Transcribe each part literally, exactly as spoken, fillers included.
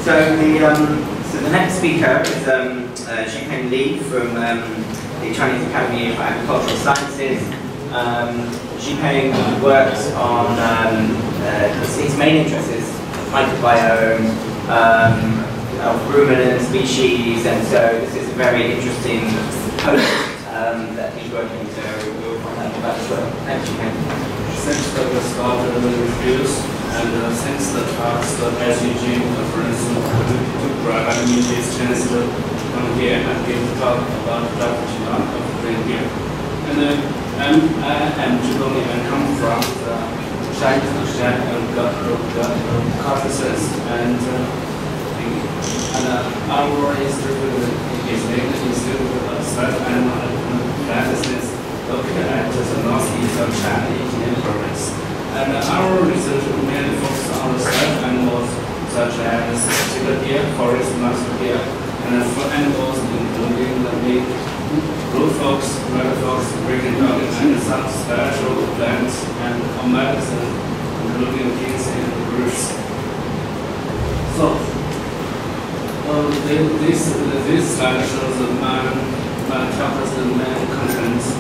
So the um, so the next speaker is um, uh, Zhipeng Li from um, the Chinese Academy of Agricultural Sciences. Um, Zhipeng works on um, uh, his, his main interest is microbiome um, of ruminant species, and so this is a very interesting post um, that he's working. So we'll find out about as well. Thanks, Zhipeng. Thanks for the start of the reviews, and uh, thanks the task the S E G conference to provide me this chance to come here and give a talk about the genome of Reindeer. And uh, I'm, I am Zhipeng Li and come from the Chinese Chen L conferences, and uh, and uh, our institute is named Institute of Special Animal Medicine located at the northeast of China engineering province. And uh, our research mainly focuses on the special animals such as deer, forest monster deer, and for animals including the meat, blue fox, red fox, breaking dog, and some special plants and medicine, including ginseng and roots. So, uh, this this slide shows the main, main topics, the main contents.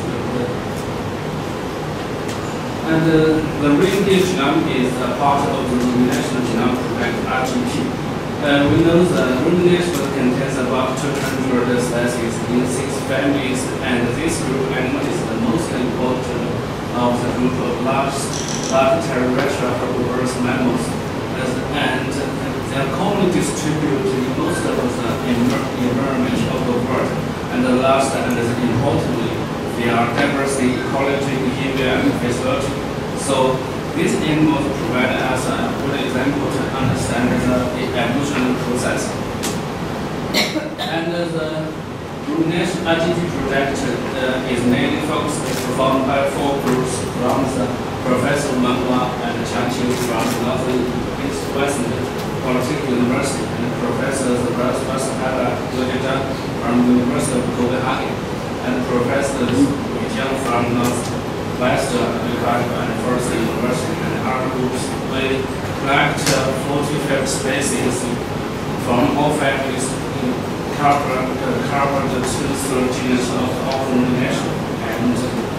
And uh, the Reindeer genome is a part of the National Genome Project R G P. Uh, we know that Reindeer contains about two hundred species in six families, and this group animal is the most important of the group of large, large terrestrial herbivorous mammals. And they are commonly distributed in most of the environment of the world. And the last and importantly, they are diverse in ecology, behavior, and physiology. So these animals provide us a good example to understand the evolutionary process. And uh, the National R G P project uh, is mainly focused performed by four groups from the Professor Wang W and Qiu Q from Northwestern Polytechnic University, and Professor Vaspada from the University of Copenhagen, and Professor Zhipeng from Northwestern and First University, and our groups we collect forty-five species from all families in carbon uh, carbon the two third genus of all rumination. And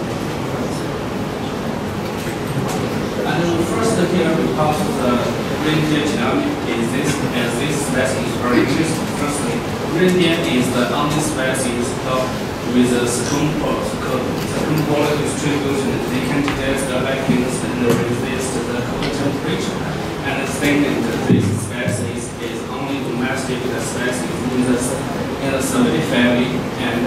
and first here we talk the Reindeer genome is this as this species are interesting. Firstly, Reindeer is the only species of with a circumpolar distribution. They can digest the lichens and resist the cold temperature. And second, this species is only domestic species in the, in the Sylvia family. And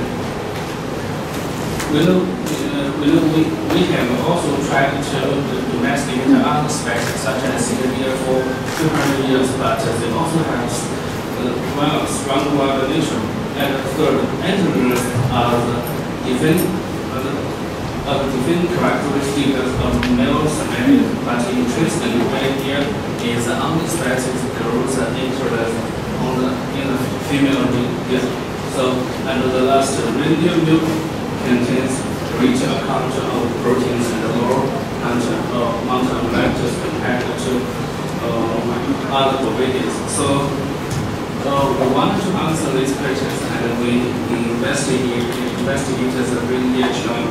we know, uh, we, know we, we have also tried to domesticate other species such as Reindeer for two hundred years, but they also have uh, well, strong evolution. And third, antlers are the defense, uh, the defense characteristics of male semalia, but interestingly, Reindeer is the only species that grows antlers on the in the female reindeer. So, and the last, Reindeer milk contains rich amount of proteins and low amount of lactose compared to uh, other bovines. So. Uh, we wanted to answer these questions, and we investigated investigated the Reindeer genome.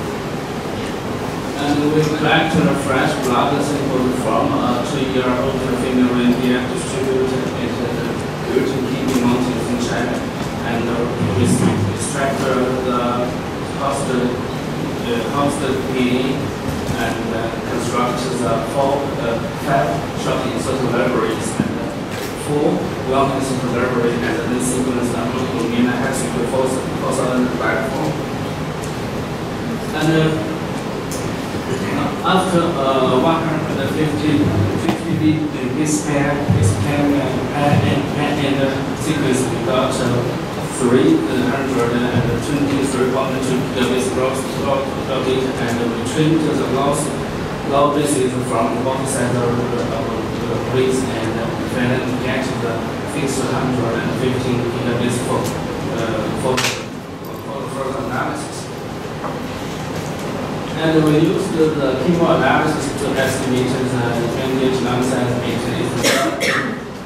And we collected a fresh blood sample from a two-year-old female reindeer distributed in the Qiu Mountains in China, and uh, we extracted the host uh, host D N A and uh, constructed the four uh, five short insert libraries. Four well-known library and then sequence the multiple amino acid phosphate platform. And uh, after uh, one hundred fifty base pair, base pair and and sequence, we got uh, three hundred twenty-three point two base growth data, and we trimmed the loss low bases from both sides of the base and and get the six hundred fifteen gigabits for, uh, for, for the further analysis. And we used the, the chemo analysis to estimate the Reindeer genome size. It is to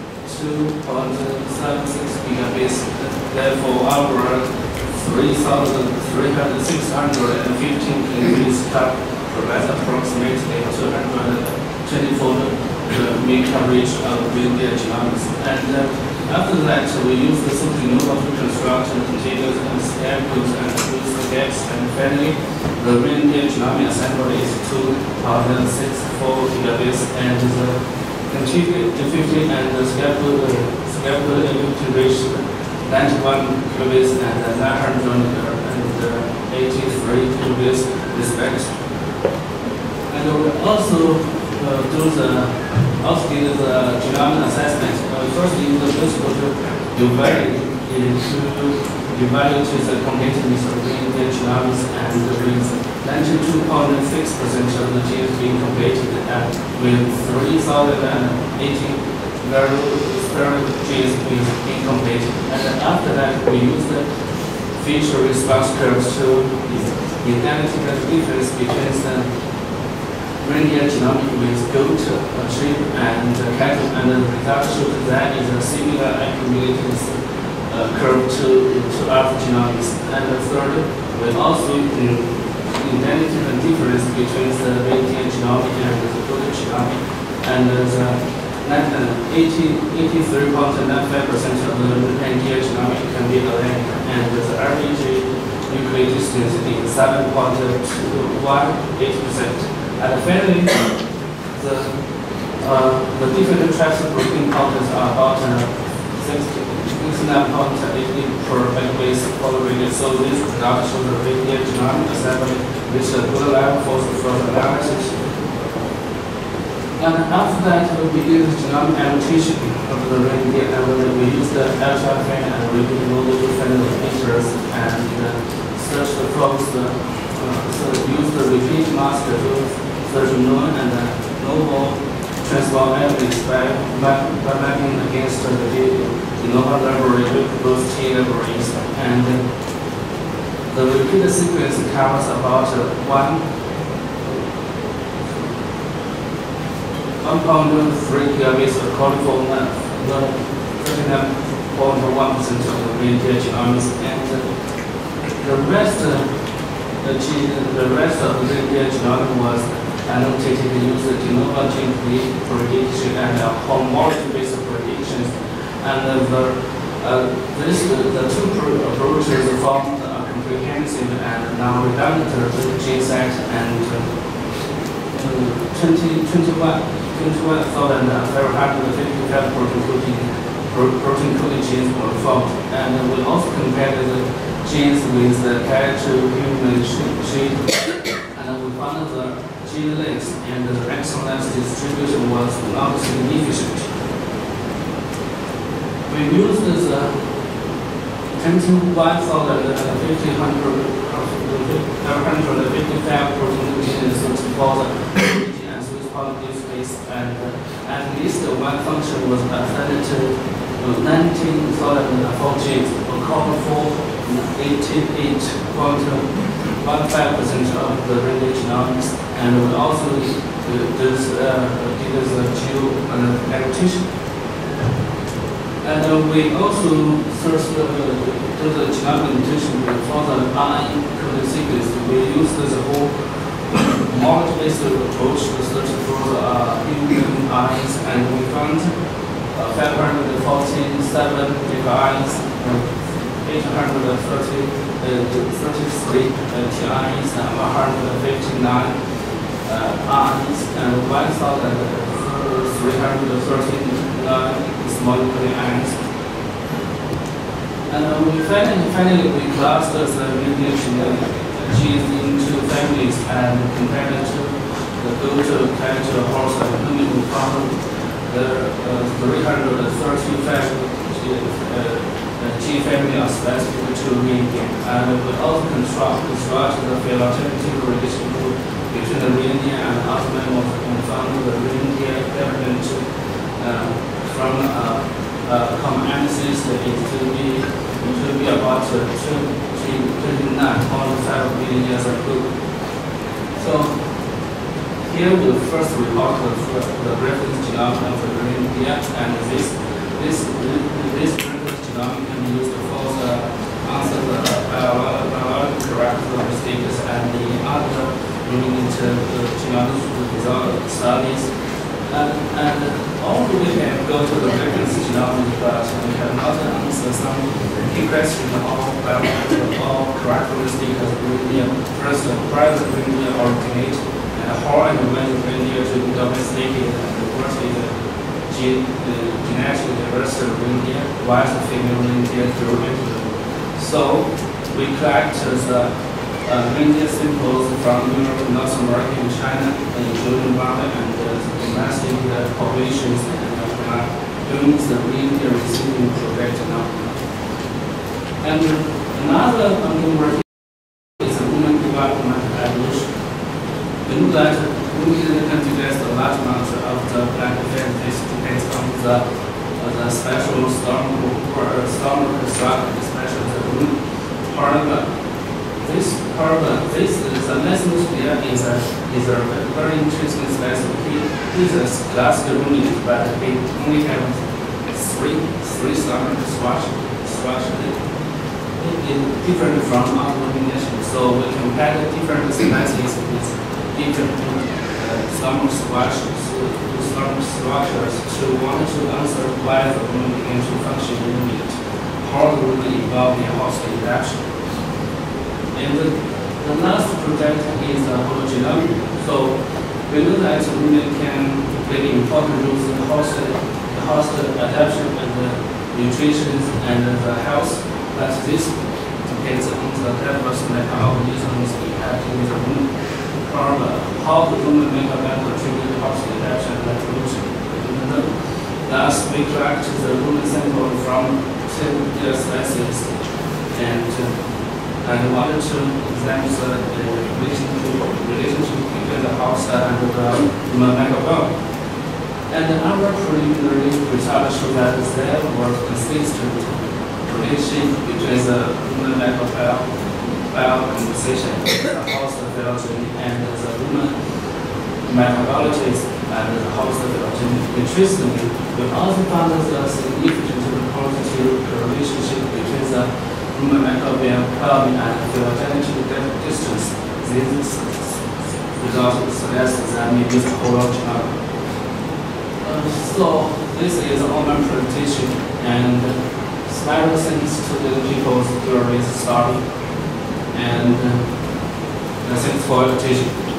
two point seven six gigabits. Therefore, our three thousand three hundred fifteen kilobits provides approximately two hundred twenty-four mean coverage of Reindeer genomes. And uh, after that, we use the supernova to construct containers and scapegoats and use the gaps. And finally, the Reindeer genome assembly is two thousand sixty-four gigabits, and the container fifty and the scapegoat uh, scapegoat ability reach ninety-one kilobits and nine hundred eighty-three kilobits respectively. And we also uh, do the also did the genome assessment. Uh, first, use the principle to evaluate to evaluate the completeness of Reindeer genomes, and with ninety-two point six percent of the genes being completed, and with three thousand eighty spare genes being incomplete. And after that, we use the feature response curves to identify the difference between the Reindeer genome with goat, uh, sheep, and uh, cattle, and the result shows that is a similar accumulated uh, curve to, to other genomes. And the third, we also identify the difference between the Reindeer genome and the goat genome, and the eighty-three point nine five percent of the Reindeer genome can be aligned, and the average nuclear distance is seven point two one eight percent. And finally, the uh, the different types of protein counters are about uh, sixty-nine point eight per base tolerated. So this result shows the Reindeer genome assembly with a good level for the analysis. And after that, we use genome annotation of the Reindeer, and we use the ultrafine and we remove the different features and uh, search the probes. Uh, so use the repeat mask to search known and novel transform elements by, by, by mapping against the genome library with those T libraries. And the repeat sequence covers about one one point three gigabits according for the thirty-nine point one percent of the Reindeer genomes, and the rest the, the rest of the Reindeer genome was annotated using de novo gene prediction and uh, homology-based predictions. And the uh, this the two approaches form a comprehensive and non-redundant gene set, and uh, twenty-one thousand five hundred fifty-five protein coding protein coding genes were found. And we also compared the genes with the character human gene, and we found the gene length and the exon length distribution was not significant. We used the twenty-one thousand fifty-five protein genes for the and Swiss positive space, and at least one function was assigned to nineteen thousand four genes, accounting for eighty-eight point one five percent of the Reindeer genomes. And we also uh, this, uh, did the Qiu annotation. And uh, we also searched the, do the genome annotation for the R N A coding sequence. We used the whole model-based approach to search for the uh, human R N As, and we found uh, five hundred forty-seven big R N As, uh, eight hundred thirty-three uh, T R N As, and one hundred fifty-nine Uh, R N As, and one thousand three hundred thirty-nine small nucleic acids. And uh, we finally, finally we classed the Reindeer genes into families and compared it to the goat, cat, horse, and human. We found the uh, three hundred thirty-five uh, gene family are specific to Reindeer. And we also construct, construct the phylogenetic relation between the Reindeer and other mammals, and found the Reindeer evident uh, from uh, uh, common ancestors is to be to be about twenty-nine point five billion years ago. So here we first report the, the reference genome of the Reindeer, and this this go to the reference genome, but we have not answered some key questions of biological or characteristics of reindeer. First, where the reindeer originate, and how and when the reindeer to be domesticated, and what is the gene, uh, genetic diversity of reindeer, why the female reindeer grew into them. So we collect the uh, reindeer samples from Europe, North America, and China, including wild and uh, domestic uh, populations, and uh, doing the reindeer receiving project now. And another ongoing work is the human development evolution. We know that reindeer can digest a large amount of the plant vegetation based on the uh, the special storm or storm structure, especially the root paragon. This paragon, this is the Mesnosphere is a is a very interesting species. It is a classical ruminant, but it only has three three stomach structure structure. It is different from other ruminations. So we compare the different species with different uh, stomach structures, stomach structures to want to answer why the rumen began to function in ruminant, how the rumen evolved in host adaptation. And the, the last project is the whole genome. So we know that rumen can play important roles in host, the host adaptation and the nutrition and the health. But this depends on the diverse microorganisms impacting the rumen. Or how the rumen microbiome contribute to host adaptation and evolution. Thus, we collect the rumen sample from ten species and uh, and wanted to examine the relationship between the host and the human microbiome. And our preliminary results show that there was consistent relationship between the human microbiome biocomposition, the host phylogeny, and the human microbiologists and the host phylogeny. Interestingly, we also found the significant positive relationship between the human microbiome and phylogenetic distance. This result suggests that we use the whole genome. Uh, so this is all my presentation, and special thanks to the people during this study, and uh, thanks for your attention.